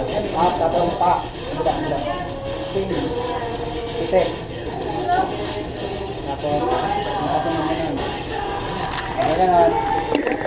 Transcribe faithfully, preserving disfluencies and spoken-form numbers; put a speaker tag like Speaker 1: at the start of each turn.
Speaker 1: Up, tapos pa. Bila, bila. Pitik. Tapos, tapos naman yun. Pagka ganon,